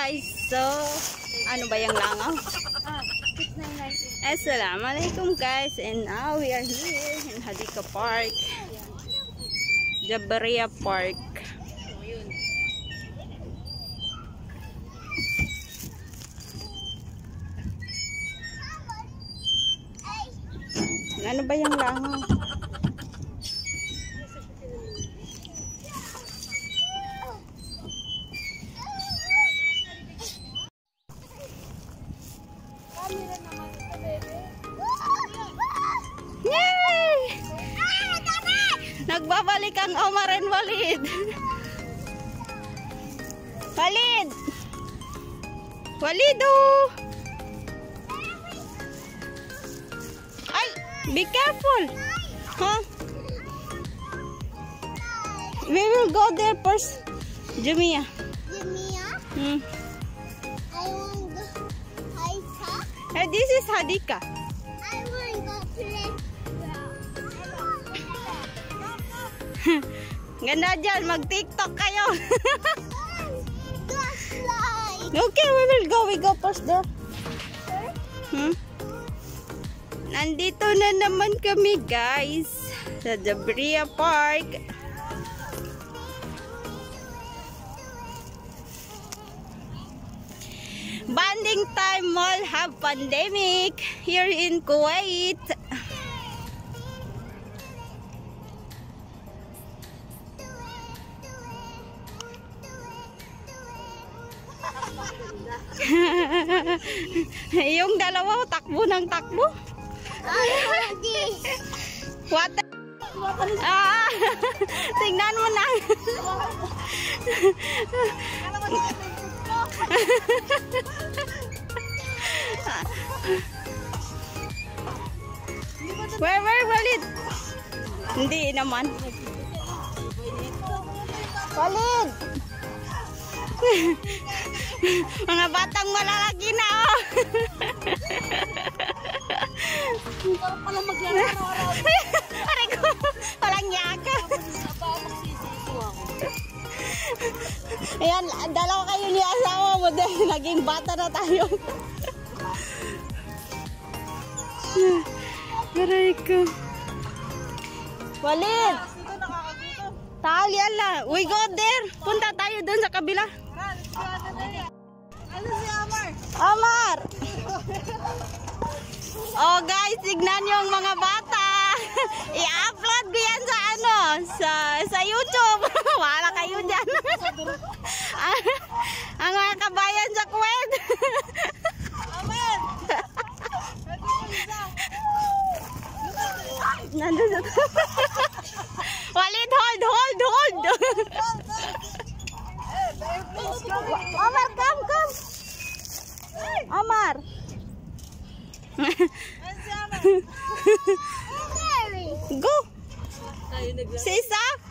guys, so ano ba yung langaw? Assalamualaikum guys, and now we are here in Hadika Park, Jabaria Park. Ano ba yung langaw? Yay! Nagbabalik ang Omar and Walid. Walid! Walido! Ay! Be careful! Huh? We will go there first. Jumia. Jumia? Hmm. I want to Hadika. Hey, this is Hadika. I want to go play. Ganda dyan, mag-TikTok kayo. Go slide. Okay, we will go. We go first there. Hmm? Nandito na naman kami guys sa Jabaria Park. Banding time mall have pandemic here in Kuwait. Yung dalawa takbo ng takbo. What? Tingnan mo na. Where Walid? Hindi naman. Walid! Mga batang malalaki na oh. Parang pala maglaro araw-araw. Aray ko, walang yaka. Ayan, dalawa kayo ni asawa mo dahil naging bata na tayo. Aray ko. Walid! Tal, yala. We go there. Punta tayo dun sa kabila. Ano si Amar? Amar! Oh guys, tignan nyo ang mga bata. I-upload ko yan sa ano, sa YouTube. Wala kayo dyan. Ang mga kabayan sa Kuwait. Amar! Nandun sa... Walid, hold. Amar, come. Amar. Go. Sisa.